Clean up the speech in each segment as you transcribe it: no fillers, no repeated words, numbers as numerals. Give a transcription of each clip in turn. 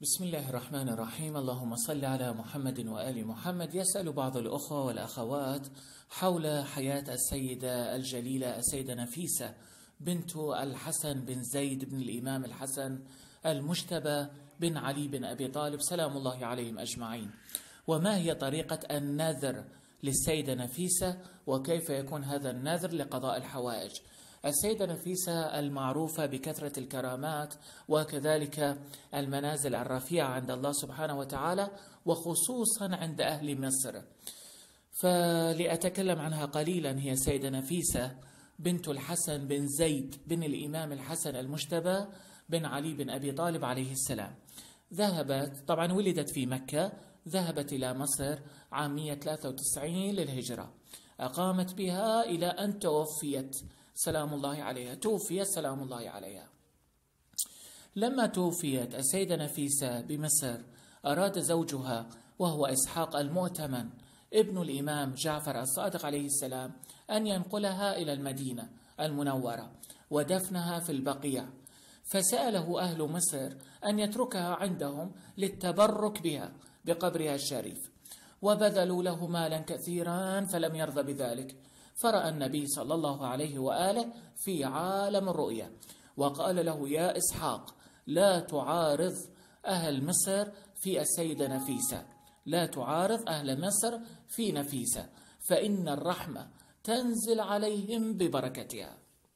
بسم الله الرحمن الرحيم. اللهم صل على محمد وآل محمد. يسأل بعض الأخوة والأخوات حول حياة السيدة الجليلة السيدة نفيسة بنت الحسن بن زيد بن الإمام الحسن المجتبى بن علي بن أبي طالب سلام الله عليهم أجمعين، وما هي طريقة النذر للسيدة نفيسة وكيف يكون هذا النذر لقضاء الحوائج. السيدة نفيسة المعروفة بكثرة الكرامات وكذلك المنازل الرفيعة عند الله سبحانه وتعالى وخصوصا عند أهل مصر، فلأتكلم عنها قليلا. هي السيدة نفيسة بنت الحسن بن زيد بن الإمام الحسن المجتبى بن علي بن أبي طالب عليه السلام. طبعا ولدت في مكة، ذهبت إلى مصر عام 193 للهجرة، أقامت بها إلى أن توفيت سلام الله عليها. توفيت سلام الله عليها. لما توفيت السيدة نفيسة بمصر، أراد زوجها وهو إسحاق المؤتمن ابن الإمام جعفر الصادق عليه السلام أن ينقلها إلى المدينة المنورة ودفنها في البقيع، فسأله أهل مصر أن يتركها عندهم للتبرك بها بقبرها الشريف، وبذلوا له مالا كثيرا فلم يرضى بذلك. فرأى النبي صلى الله عليه وآله في عالم الرؤيا وقال له: يا إسحاق، لا تعارض أهل مصر في السيدة نفيسة، لا تعارض أهل مصر في نفيسة، فإن الرحمة تنزل عليهم ببركتها.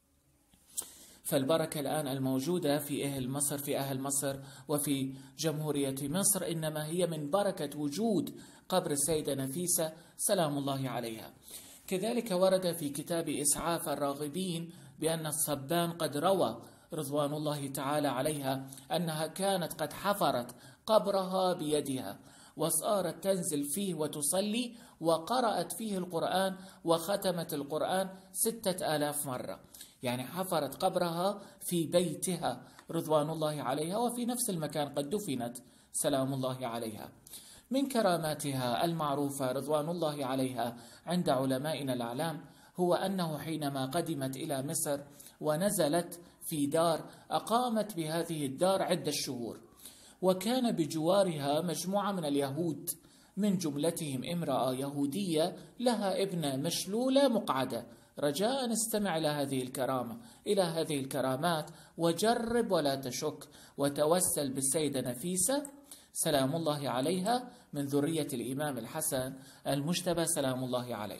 فالبركة الآن الموجودة في أهل مصر وفي جمهورية مصر إنما هي من بركة وجود قبر السيدة نفيسة سلام الله عليها. كذلك ورد في كتاب إسعاف الراغبين بأن الصبان قد روى رضوان الله تعالى عليها أنها كانت قد حفرت قبرها بيدها وصارت تنزل فيه وتصلي، وقرأت فيه القرآن وختمت القرآن 6000 مرة. يعني حفرت قبرها في بيتها رضوان الله عليها، وفي نفس المكان قد دفنت سلام الله عليها. من كراماتها المعروفة رضوان الله عليها عند علمائنا الأعلام هو أنه حينما قدمت إلى مصر ونزلت في دار، أقامت بهذه الدار عدة شهور، وكان بجوارها مجموعة من اليهود، من جملتهم امرأة يهودية لها ابنة مشلولة مقعدة. رجاء استمع إلى هذه الكرامة، إلى هذه الكرامات، وجرب ولا تشك، وتوسل بالسيدة نفيسة سلام الله عليها من ذرية الإمام الحسن المجتبى سلام الله عليه.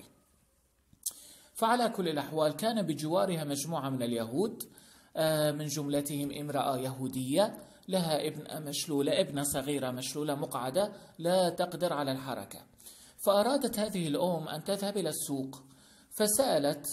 فعلى كل الأحوال كان بجوارها مجموعة من اليهود، من جملتهم امرأة يهودية لها ابنة صغيرة مشلولة مقعدة لا تقدر على الحركة. فأرادت هذه الأم أن تذهب إلى السوق، فسألت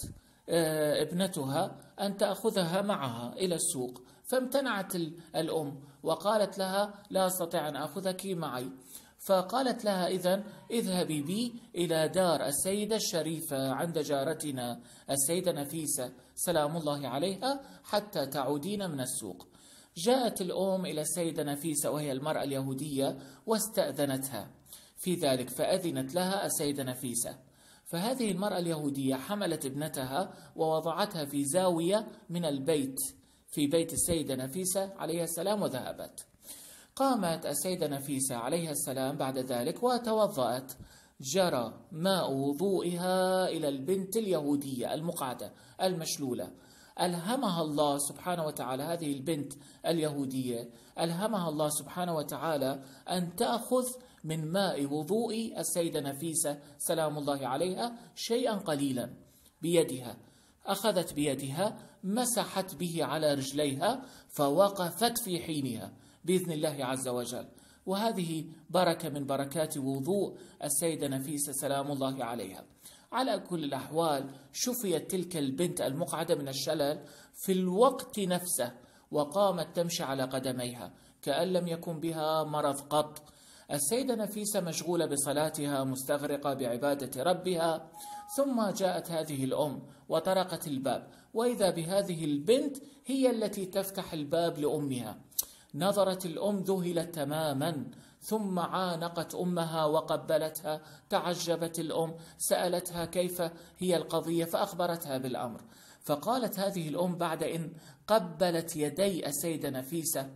ابنتها أن تأخذها معها إلى السوق، فامتنعت الأم وقالت لها: لا أستطيع أن أخذك معي. فقالت لها: إذن اذهبي بي إلى دار السيدة الشريفة عند جارتنا السيدة نفيسة سلام الله عليها حتى تعودين من السوق. جاءت الأم إلى السيدة نفيسة وهي المرأة اليهودية واستأذنتها في ذلك، فأذنت لها السيدة نفيسة. فهذه المرأة اليهودية حملت ابنتها ووضعتها في زاوية من البيت في بيت السيدة نفيسة عليها السلام وذهبت. قامت السيدة نفيسة عليها السلام بعد ذلك وتوضأت، جرى ماء وضوئها إلى البنت اليهودية المقعدة المشلولة. ألهمها الله سبحانه وتعالى، هذه البنت اليهودية ألهمها الله سبحانه وتعالى أن تأخذ من ماء وضوء السيدة نفيسة سلام الله عليها شيئا قليلا بيدها. أخذت بيدها، مسحت به على رجليها، فوقفت في حينها بإذن الله عز وجل. وهذه بركة من بركات وضوء السيدة نفيسة سلام الله عليها. على كل الأحوال شفيت تلك البنت المقعدة من الشلل في الوقت نفسه، وقامت تمشي على قدميها كأن لم يكن بها مرض قط. السيدة نفيسة مشغولة بصلاتها مستغرقة بعبادة ربها، ثم جاءت هذه الأم وطرقت الباب، وإذا بهذه البنت هي التي تفتح الباب لأمها. نظرت الأم ذهلت تماما، ثم عانقت أمها وقبلتها. تعجبت الأم، سألتها كيف هي القضية فأخبرتها بالأمر. فقالت هذه الأم بعد إن قبلت يدي السيدة نفيسة: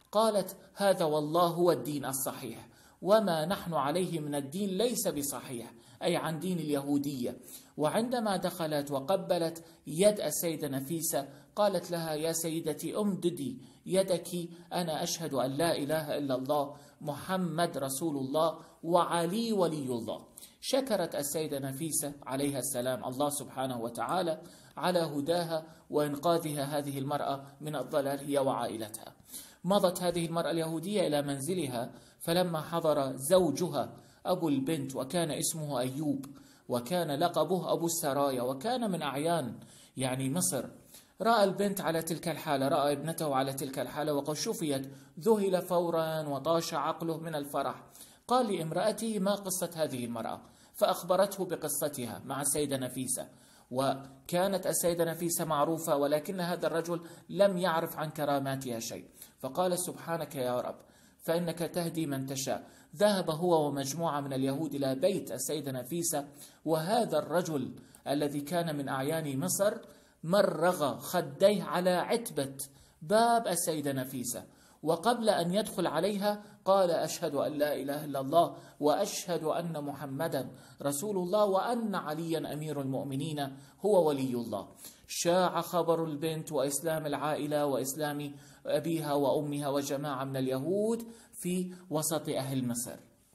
قالت: هذا والله هو الدين الصحيح، وما نحن عليه من الدين ليس بصحيح، أي عن دين اليهودية. وعندما دخلت وقبلت يد السيدة نفيسة قالت لها: يا سيدتي امددي يدك، أنا أشهد أن لا إله إلا الله محمد رسول الله وعلي ولي الله. شكرت السيدة نفيسة عليها السلام الله سبحانه وتعالى على هداها وإنقاذها هذه المرأة من الضلال هي وعائلتها. مضت هذه المرأة اليهودية إلى منزلها، فلما حضر زوجها أبو البنت وكان اسمه أيوب وكان لقبه أبو السرايا وكان من أعيان مصر، رأى البنت على تلك الحالة، رأى ابنته على تلك الحالة وقد شفيت، ذهل فورا وطاش عقله من الفرح. قال لامرأته: ما قصة هذه المرأة؟ فأخبرته بقصتها مع السيدة نفيسة، وكانت السيدة نفيسة معروفة ولكن هذا الرجل لم يعرف عن كراماتها شيء. فقال: سبحانك يا رب، فإنك تهدي من تشاء. ذهب هو ومجموعة من اليهود إلى بيت السيدة نفيسة، وهذا الرجل الذي كان من أعيان مصر مرغ خديه على عتبة باب السيدة نفيسة، وقبل أن يدخل عليها قال: أشهد أن لا إله إلا الله وأشهد أن محمدا رسول الله وأن عليا أمير المؤمنين هو ولي الله. شاع خبر البنت وإسلام العائلة وإسلام أبيها وأمها وجماعة من اليهود في وسط أهل مصر.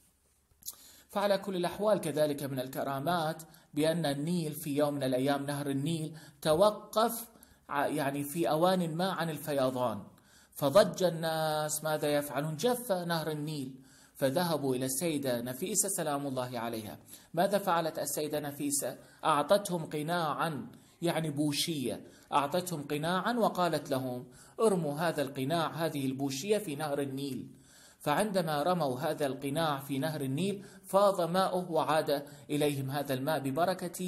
فعلى كل الأحوال كذلك من الكرامات بأن النيل في يوم من الأيام، نهر النيل، توقف في أوان ما عن الفيضان، فضج الناس ماذا يفعلون؟ جف نهر النيل، فذهبوا إلى السيدة نفيسة سلام الله عليها. ماذا فعلت السيدة نفيسة؟ أعطتهم قناعا بوشية، أعطتهم قناعا وقالت لهم: ارموا هذا القناع، هذه البوشية، في نهر النيل. فعندما رموا هذا القناع في نهر النيل فاض ماؤه وعاد إليهم هذا الماء ببركة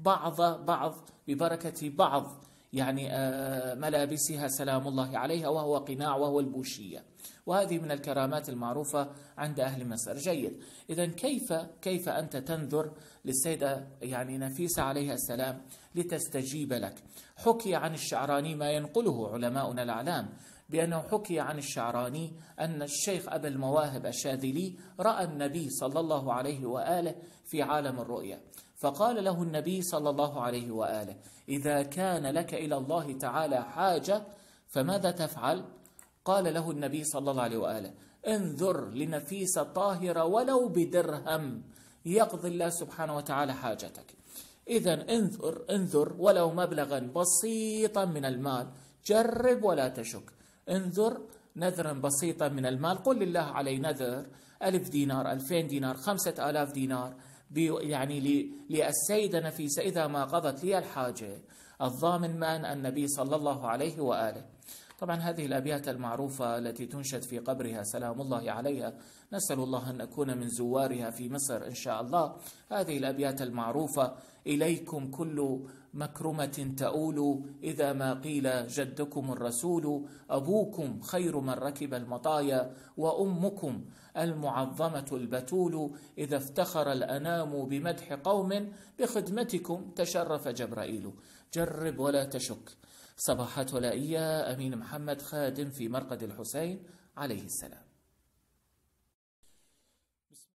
بعض ملابسها سلام الله عليها، وهو قناع وهو البوشية. وهذه من الكرامات المعروفة عند أهل مصر. جيد. إذن كيف أنت تنذر للسيدة نفيسة عليها السلام لتستجيب لك؟ حكي عن الشعراني ما ينقله علماؤنا الأعلام، بأنه حكي عن الشعراني أن الشيخ أبا المواهب الشاذلي رأى النبي صلى الله عليه وآله في عالم الرؤيا، فقال له النبي صلى الله عليه وآله: إذا كان لك إلى الله تعالى حاجة فماذا تفعل؟ قال له النبي صلى الله عليه وآله: انذر لنفيسة طاهرة ولو بدرهم يقضي الله سبحانه وتعالى حاجتك. إذن انذر ولو مبلغا بسيطا من المال، جرب ولا تشك. انذر نذرا بسيطا من المال، قل لله علي نذر 1000 دينار 2000 دينار 5000 دينار للسيدة نفيسة إذا ما قضت لي الحاجة، الضامن من النبي صلى الله عليه وآله. طبعا هذه الأبيات المعروفة التي تنشد في قبرها سلام الله عليها، نسأل الله أن نكون من زوارها في مصر إن شاء الله. هذه الأبيات المعروفة: إليكم كل مكرمة تؤول، إذا ما قيل جدكم الرسول، أبوكم خير من ركب المطايا، وأمكم المعظمة البتول، إذا افتخر الأنام بمدح قوم، بخدمتكم تشرف جبرائيل. جرب ولا تشك. صباحات ولائية، أمين محمد، خادم في مرقد الحسين عليه السلام.